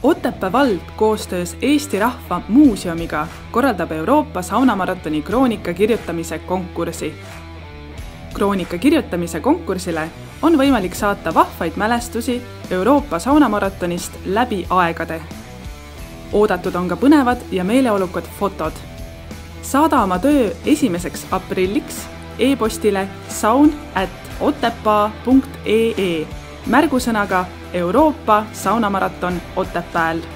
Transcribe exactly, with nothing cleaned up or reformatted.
Otepää vald koostöös Eesti Rahva Muuseumiga korraldab Euroopa saunamaratoni kroonika kirjutamise konkursi. Kroonika kirjutamise konkursile on võimalik saata vahvaid mälestusi Euroopa saunamaratonist läbi aegade. Oodatud on ka põnevad ja meeleolukad fotod. Saada oma töö esimeseks aprilliks e-postile saun at otepaa punkt ee märgusõnaga Euroopa saunamaraton Otepääl.